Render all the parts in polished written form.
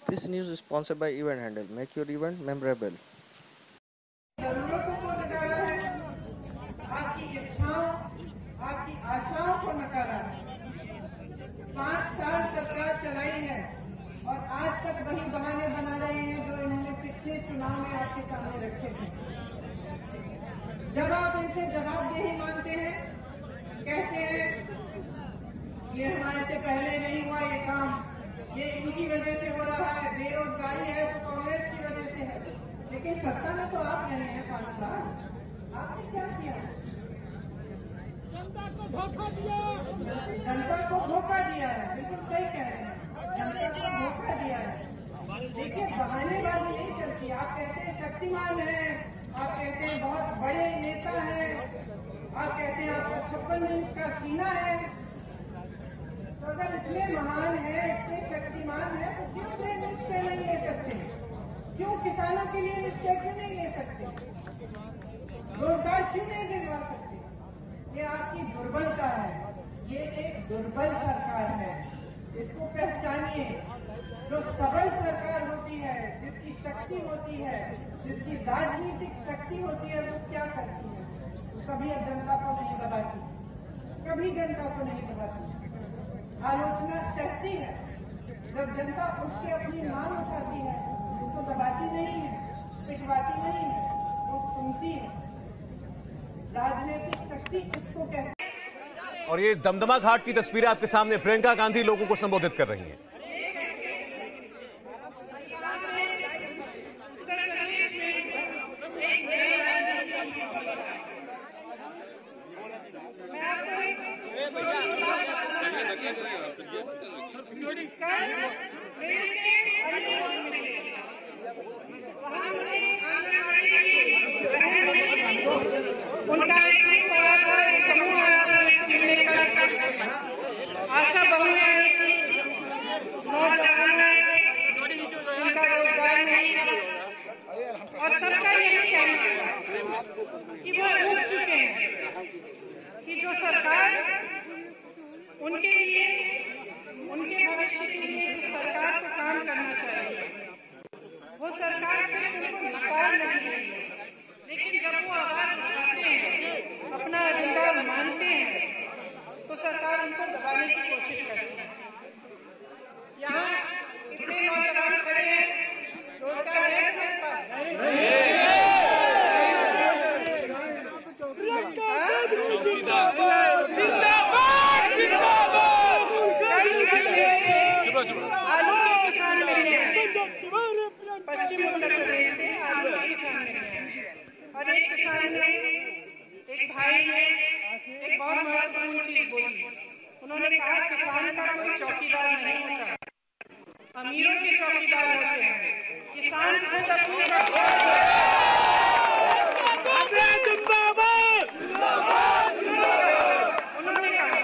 This news is sponsored by Event Handle. Make your event memorable. जरूरतों को नकारा है, आपकी इच्छाओं, आपकी आशाओं को नकारा है। 5 साल सरकार चलाई है और आज तक वही बहाने बना रहे हैं जो इन्होंने पिछले चुनाव में आपके सामने रखे थे। जब आप इनसे जवाबदेही मांगते हैं, कहते हैं ये हमारे से पहले नहीं हुआ ये काम, ये इनकी वजह से हो रहा है, बेरोजगारी है तो कांग्रेस की वजह से है। लेकिन सत्ता में तो आप रहे हैं 5 साल, आपने क्या किया? जनता को धोखा दिया। जनता को धोखा दिया है, बिल्कुल सही कह रहे हैं, जनता को धोखा दिया है। देखिए बहानेबाजी नहीं चलती। आप कहते हैं शक्तिमान है, आप कहते हैं बहुत बड़े नेता है, आप कहते हैं आपका 56 इंच का सीना है। तो अगर इतने महान है, इतने शक्तिमान है, तो क्यों इतने निश्चय नहीं ले सकते? क्यों किसानों के लिए निश्चय क्यों नहीं ले सकते? रोजगार क्यों नहीं दिलवा सकते? ये आपकी दुर्बलता है, ये एक दुर्बल सरकार है। इसको पहचानिए। जो सबल सरकार होती है, जिसकी शक्ति होती है, जिसकी राजनीतिक शक्ति होती है, वो क्या करती है? कभी अब जनता को नहीं दबाती, कभी जनता को नहीं दबाती। आलोचना सहती है। जब जनता उठ के अपनी मांग उठाती है, उसको दबाती नहीं है, पिटवाती नहीं है, वो सुनती है। राजनीतिक शक्ति इसको कहते हैं। और ये दमदमा घाट की तस्वीरें आपके सामने, प्रियंका गांधी लोगों को संबोधित कर रही हैं। उनका समूह आशा बहुएं आई थी, नौजवान उनका रोजगार नहीं, और सबका यही कहना है कि वो उठ चुके हैं कि जो सरकार उनके लिए, उनके भविष्य के लिए जिस सरकार को काम करना चाहिए, वो सरकार सिर्फ उनको नकार नहीं रही है, लेकिन जब वो आवाज उठाते हैं, अपना अधिकार मानते हैं, तो सरकार उनको दबाने की कोशिश करती है। यहाँ कितने नौजवान खड़े हैं, रोजगार है हमारे पास? आलू के किसान मिल रहे हैं, पश्चिम उत्तर प्रदेश से आलू के किसान मिल रहे हैं। और एक किसान ने, एक भाई ने एक बहुत महत्वपूर्ण चीज बोली। उन्होंने कहा किसान का कोई चौकीदार नहीं होता, अमीरों के चौकीदार होते हैं। किसान खुद अपनी उन्होंने कहा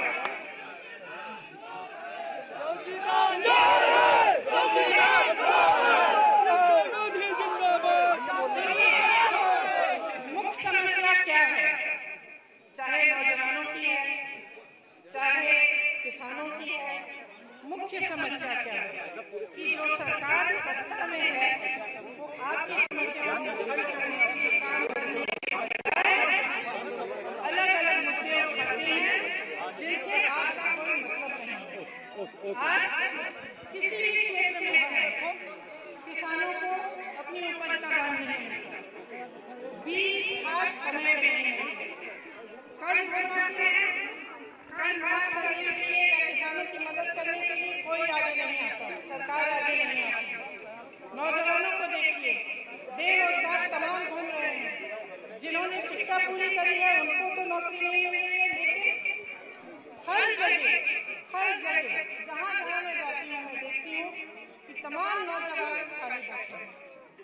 मुख्य समस्या क्या है, चाहे नौजवानों की है, चाहे किसानों की है, मुख्य समस्या क्या है कि जो सरकार सत्ता में है वो आपकी समस्याओं को हल करने के लिए काम करने के बजाय अलग अलग मुद्दे उठाते हैं जिनसे आपका कोई मतलब नहीं है। आज किसी भी क्षेत्र में है, किसानों को अपनी उपज का दाम नहीं मिलता, बीज आज समय पे नहीं मिलते, कर्ज बनाते हैं, कर्ज माफ करने के लिए या किसानों की मदद करने के लिए कोई आगे नहीं आता, सरकार आगे नहीं आती। नौजवानों को देखिए, बेरोजगार तमाम घूम रहे हैं, जिन्होंने शिक्षा पूरी करी है उनको तो नौकरी नहीं मिल रही है, लेकिन हर जगह जहाँ जहाँ मैं जाती हूँ मैं देखती हूँ कि तमाम नौजवान खाली बैठे हैं।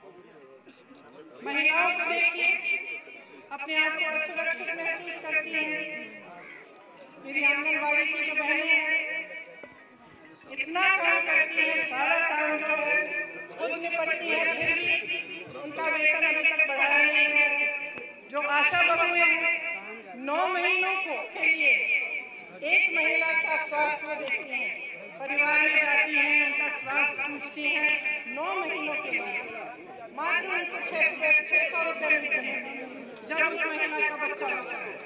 महिलाओं को देखिए, अपने आप को असुरक्षित महसूस करती हैं। मेरी आंगनबाड़ी की जो बहनें हैं, इतना काम करती हैं, सारा काम जो है खुद निपटती है, फिर भी उनका वेतन अभी तक बढ़ाया नहीं है। जो आशा बहुएं हैं, 9 महीनों के लिए एक महिला का स्वास्थ्य देखती हैं, परिवार में जाती हैं, उनका स्वास्थ्य पूछती हैं, 9 महीनों के लिए मात्र उनको 600 रुपये मिलते हैं जब उस महिला का बच्चा होता है।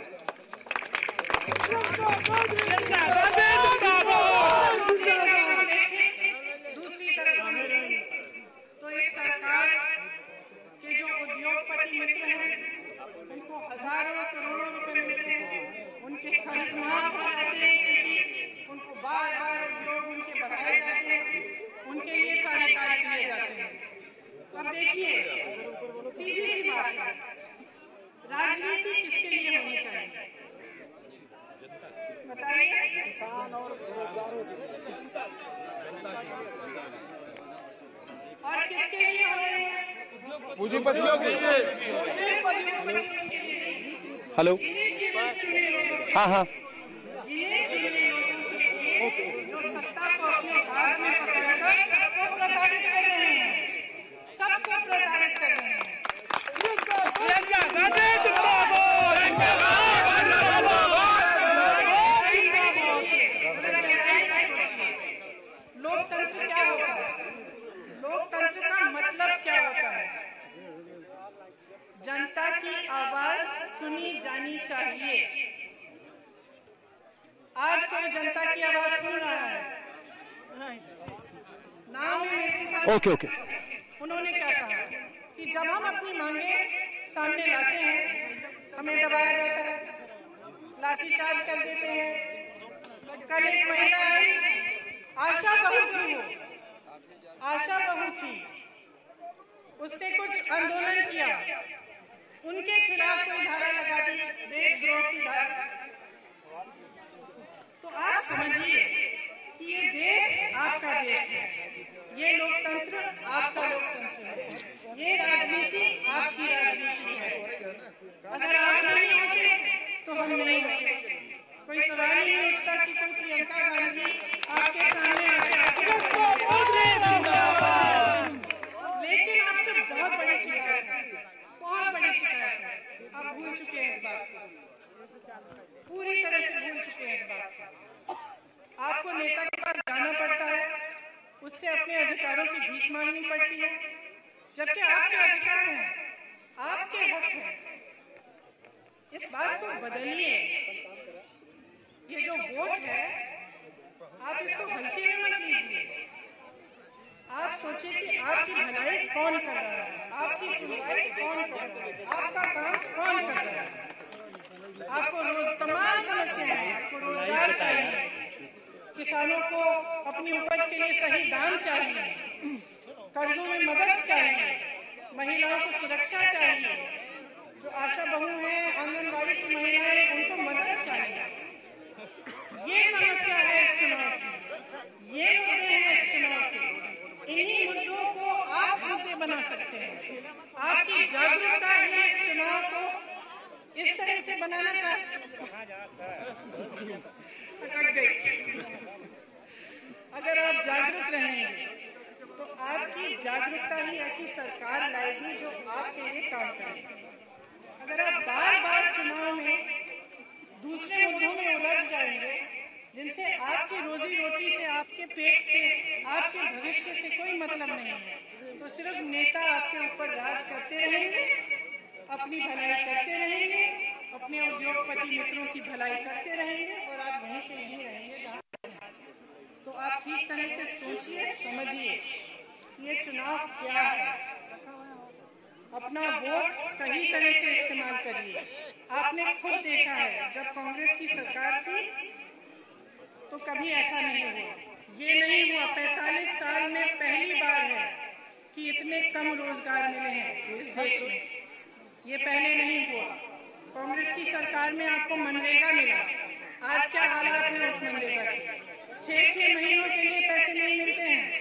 दूसरी तरफ तो इस सरकार के जो उद्योगपति मित्र हैं उनको हजारों करोड़ों रुपए मिलते हैं, उनके खर्च माफ हो जाते हैं क्योंकि उनको बार बार उद्योग उनके बढ़ाए जाते हैं, उनके लिए सारे कार्य किए जाते हैं। अब देखिए, सीधी सी बात है, राजनीति किसके लिए होनी चाहिए बताइए? किसान और किसके लिए हो रही है? पूंजीपतियों के लिए। हेलो, हाँ हाँ, जो सत्ता को अपने हाथ में पकड़कर सबको प्रताड़ित कर रहे हैं, सबको प्रताड़ित कर रहे हैं। लोकतंत्र क्या होता है? लोकतंत्र का मतलब क्या होता है? जनता की आवाज सुनी जानी चाहिए। आज कोई जनता की आवाज सुन रहा है? नाम है मेरे साथ। ओके। उन्होंने क्या कहा कि जब हम अपनी मांगे सामने लाते हैं हमें दबाया जाता है, लाठीचार्ज कर देते हैं। कल एक महिला आई, आशा बहू थी, आशा बहू थी, उसने कुछ आंदोलन किया, उनके खिलाफ कोई धारा लगा दी, देशद्रोह की धारा। तो आप समझिए कि ये देश आपका देश है, ये लोकतंत्र आपका लोकतंत्र है, ये राजनीति आपकी राजनीति है। अगर आप नहीं होते तो हम नहीं होते। कोई सवाल ही नहीं उठता कि कोई प्रियंका गांधी आपके सामने लेकिन आपसे बहुत बड़ी शिकायत है, बहुत बड़ी शिकायत है। आप भूल चुके हैं इस बात को, पूरी तरह से भूल चुके हैं इस बात को। आपको नेता के पास जाना पड़ता है, उससे अपने अधिकारों की भीख मांगनी पड़ती है, जबकि आपके अधिकार हैं, आपके हक हैं। इस बात को बदलिए। ये जो वोट है आप इसको हल्के में मत लीजिए। आप सोचिए कि आपकी भलाई कौन कर रहा है, आपकी सुनवाई कौन कर रहा है, आपका काम कौन कर रहा है। आपको रोज तमाम समस्याएं, आपको रोजगार चाहिए, किसानों को अपनी उपज के लिए सही दाम चाहिए, कर्जों में मदद चाहिए, महिलाओं को सुरक्षा चाहिए, जो आशा बहू हैं, आंगनबाड़ी की महिलाएं, उनको मदद चाहिए। ये समस्या है इस चुनाव की, ये मुद्दे हैं इस चुनाव के। इन्हीं मुद्दों को आप मुद्दे बना सकते हैं। आपकी जागरूकता है इस चुनाव को इस तरह से बनाना अगर आप जागरूक रहेंगे तो आपकी जागरूकता ही ऐसी सरकार लाएगी जो आपके लिए काम करेगी। अगर आप बार बार चुनाव में दूसरे मुद्दों में उलझ जाएंगे जिनसे आपकी रोजी रोटी से, आपके पेट से, आपके भविष्य से कोई मतलब नहीं है, तो सिर्फ नेता आपके ऊपर राज करते रहेंगे, अपनी भलाई करते रहेंगे, अपने उद्योगपति मित्रों की भलाई करते रहेंगे और आप वहीं के यहीं रहेंगे जहाँ। तो आप ठीक तरह से सोचिए, समझिए ये चुनाव क्या है, अपना वोट सही तरह से इस्तेमाल करिए। आपने खुद देखा है जब कांग्रेस की सरकार थी तो कभी ऐसा नहीं हुआ, ये नहीं हुआ। 45 साल में पहली बार है कि इतने कम रोजगार मिले हैं इस देश में, ये पहले नहीं हुआ। कांग्रेस की सरकार में आपको मनरेगा मिला, आज क्या हालात है उस मनरेगा के? 6-6 महीनों के लिए पैसे नहीं मिलते हैं,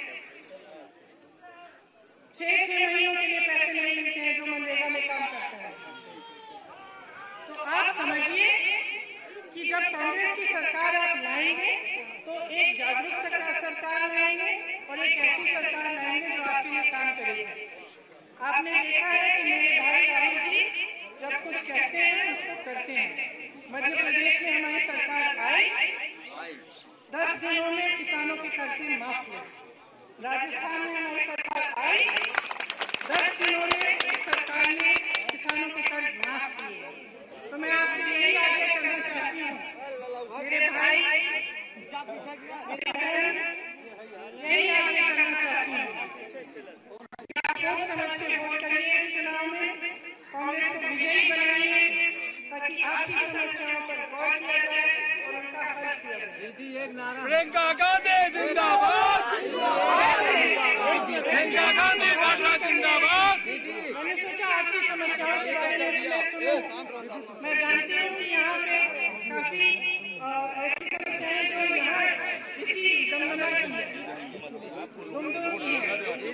6-6 महीनों के लिए पैसे नहीं मिलते हैं जो मनरेगा में काम करते हैं। तो आप समझिए कि जब कांग्रेस की सरकार आप लाएंगे तो एक जागरूक सरकार लाएंगे और एक ऐसी सरकार लाएंगे जो आपके लिए काम करेगी। आपने देखा है कि मेरे भाई राहुल जी जब कुछ कहते हैं उसको करते हैं। मध्य प्रदेश में हमारी सरकार आई, 10 दिनों में किसानों के कर्जे माफ हुए। राजस्थान में हमारी सरकार आई 10 दिनों में सरकार ने किसानों के कर्ज माफ किए। तो मैं आपसे यही आग्रह करना चाहती हूँ, मेरे भाई मेरे बहन, यही आग्रह करना चाहती हूँ, आप सोच समझ के वोट करिए इस चुनाव में, कांग्रेस को विजयी बनाइए ताकि आपकी समस्याओं पर गौर किया जाए और उनका हल किया जाए। प्रियंका गांधी जिंदाबाद, प्रियंका गांधी जिंदाबाद। मैंने सोचा आपकी समस्याओं के बारे में भी मैं सुनूं। मैं जानती हूँ कि यहाँ पे काफी ऐसी समस्याएं जो यहाँ इसी दमदमा की है, दुमदुम की है,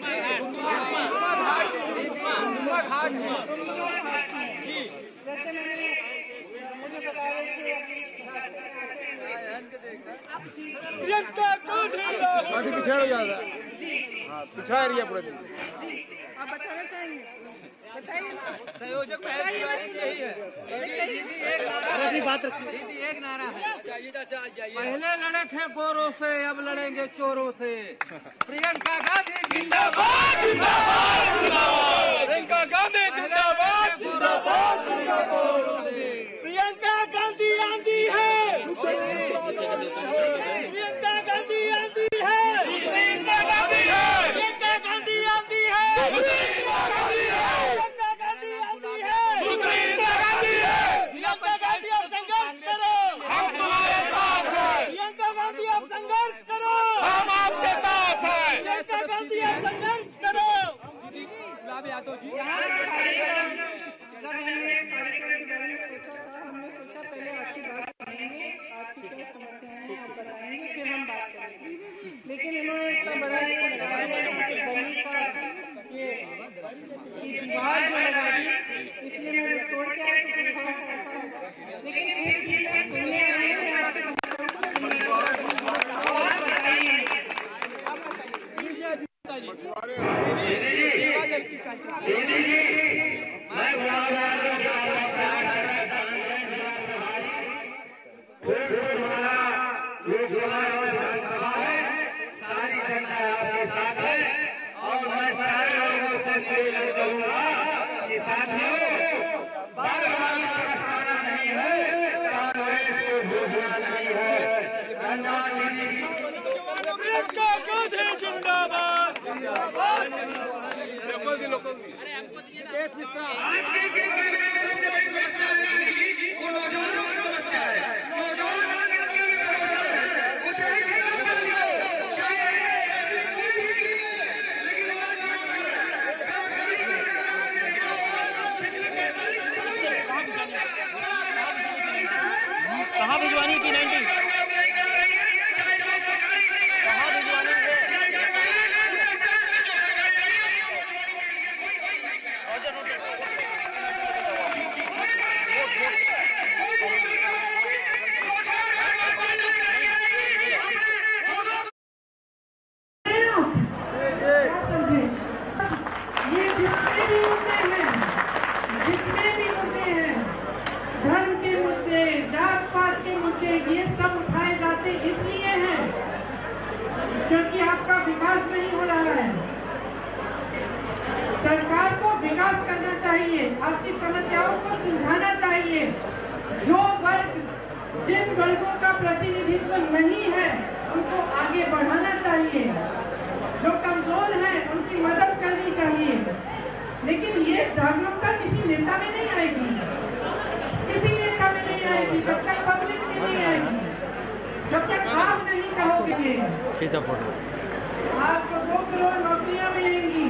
जैसे मैंने मुझे बता रहे थे प्रियंका गांधी पीछे हो जाता है, पीछा एरिया पूरा। आप बताना चाहेंगे? बताइए ना। संयोजक यही है। दीदी एक नारा है, पहले लड़े थे गोरों से अब लड़ेंगे चोरों से। प्रियंका गांधी जिंदाबाद, जिंदाबाद, जिंदाबाद। प्रियंका गांधी जिंदाबाद, जिंदाबाद। प्रियंका गांधी आंधी है, प्रियंका गांधी आंधी है, प्रियंका गांधी है, प्रियंका गांधी आंधी है, प्रियंका गांधी है, प्रियंका गांधी आंधी है, प्रियंका गांधी है। प्रियंका गांधी आप संघर्ष करो, हम तुम्हारे साथ हैं। प्रियंका गांधी आप संघर्ष करो, हम आपके साथ हैं। प्रियंका गांधी आप संघर्ष करो। यहाँ का कार्यक्रम जब हमने इस कार्यक्रम के बारे में सोचा था, हमने सोचा पहले आपकी बात सुनेंगे, आपकी क्या समस्याएं हैं आप बताएंगे, फिर हम बात करेंगे। लेकिन इन्होंने इतना बड़ा ये लगा दिया, गली का ये दीवार जो लगा दी, इसलिए मैं तोड़ के आया तो फिर थोड़ा सा ऐसा होगा। लेकिन फिर भी मैं सुनने आई हूँ, मैं आपकी समस्याओं को सुनने और बताइए। प्रियंका गांधी जिंदाबाद, जिंदाबाद। कहाँ भिजवानी की 90 कहाँ भिजवानी ये सब उठाए जाते इसलिए हैं क्योंकि आपका विकास नहीं हो रहा है। सरकार को विकास करना चाहिए, आपकी समस्याओं को सुलझाना चाहिए। जो वर्ग जिन वर्गों का प्रतिनिधित्व नहीं है उनको आगे बढ़ाना चाहिए, जो कमजोर हैं उनकी मदद करनी चाहिए। लेकिन ये जागरूकता किसी नेता में नहीं आएगी, किसी नेता में नहीं आएगी जब तक पब्लिक में नहीं आएगी, जब तक आप नहीं कहोगे। आपको 2 करोड़ नौकरियां मिलेंगी,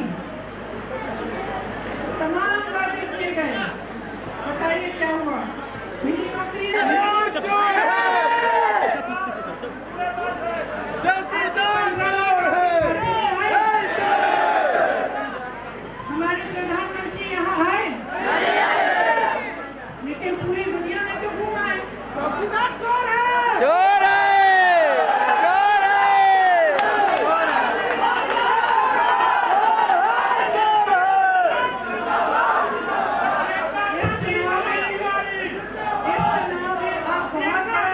तमाम वादे किए गए, बताइए क्या हुआ? मिली नौकरी? हमारे प्रधानमंत्री यहाँ आए, लेकिन पूरी दुनिया में तो घूमा है। चौकीदार चोर है, चोर है, चोर है। इस चुनाव में आप बहुत बड़ा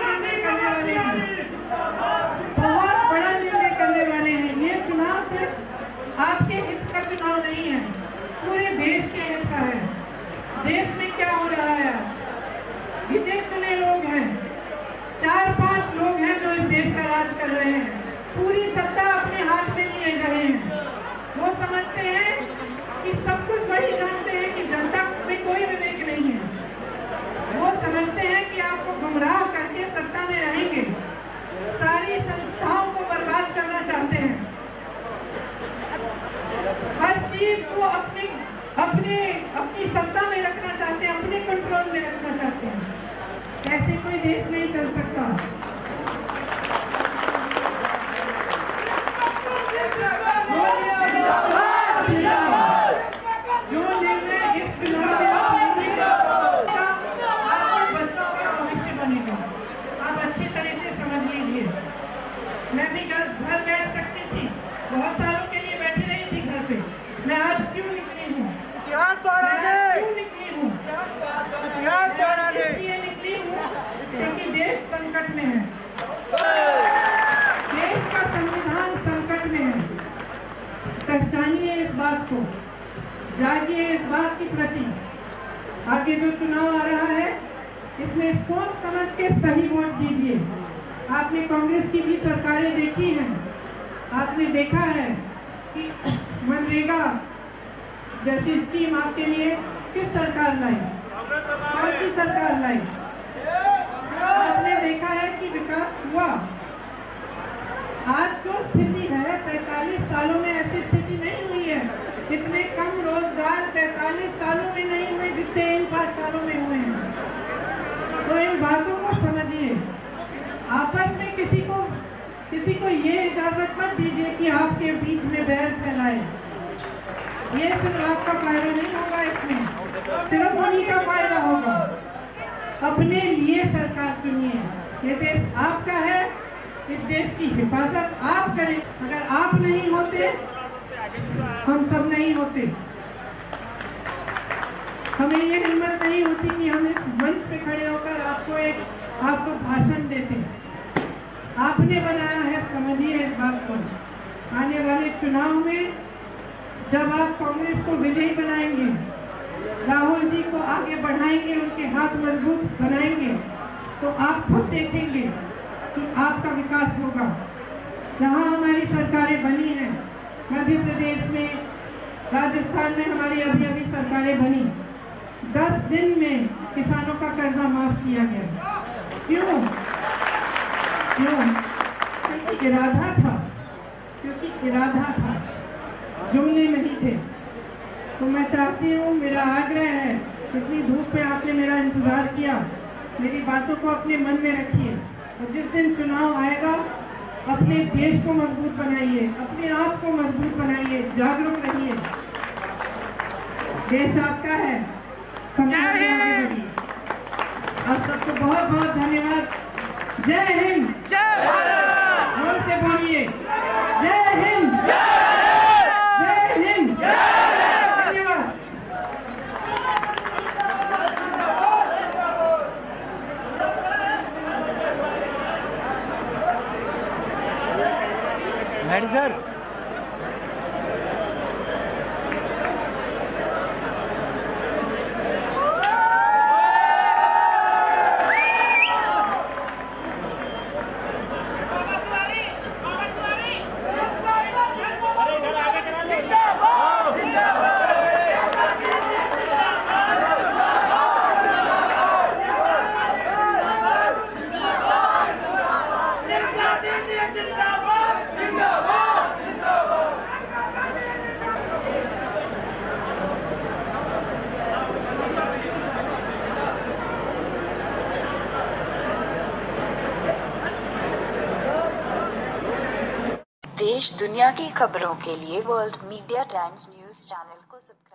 पहचानिए इस बात को, जागिए इस बात के प्रति। आगे जो चुनाव आ रहा है इसमें सोच समझ के सही वोट दीजिए। आपने कांग्रेस की भी सरकारें देखी हैं, आपने देखा है कि मनरेगा जैसी स्कीम आपके लिए किस सरकार लाई, कौन सी सरकार लाई? आपने देखा है कि विकास हुआ। आज जो स्थिति है 45 सालों में ऐसी स्थिति नहीं हुई है। इतने कम रोजगार 45 सालों में नहीं हुए जितने इन 5 सालों में हुए हैं। तो इन बातों को समझिए। आपस में किसी को ये इजाजत मत दीजिए कि आपके बीच में बैर फैलाए। ये सिर्फ आपका फायदा नहीं होगा, इसमें सिर्फ उन्हीं का फायदा होगा। अपने लिए सरकार चुनिए। ये देश आपका है, इस देश की हिफाजत आप करें। अगर आप नहीं होते हम सब नहीं होते। हमें ये हिम्मत नहीं होती कि हम इस मंच पे खड़े होकर आपको भाषण देते। आपने बनाया है, समझिए इस बात को। आने वाले चुनाव में जब आप कांग्रेस को विजयी बनाएंगे, राहुल जी को आगे बढ़ाएंगे, उनके हाथ मजबूत बनाएंगे, तो आप खुद देखेंगे कि आपका विकास होगा। जहां हमारी सरकारें बनी हैं, मध्य प्रदेश में, राजस्थान में हमारी अभी सरकारें बनी, 10 दिन में किसानों का कर्जा माफ किया गया। क्यों? क्योंकि इरादा था, जुमले नहीं थे। तो मैं चाहती हूँ, मेरा आग्रह है, इतनी धूप में आपने मेरा इंतजार किया, मेरी बातों को अपने मन में रखिए। और जिस दिन चुनाव आएगा अपने देश को मजबूत बनाइए, अपने आप को मजबूत बनाइए, जागरूक रहिए। देश आपका है, समाज में आगे बढ़िए। आप सबको बहुत बहुत धन्यवाद। जय हिंद, जय भारत। जोर से बोलिए, जय हिंद, जय हिंद, धन्यवाद। सर देश दुनिया की खबरों के लिए World Media Times news channel को सब्सक्राइब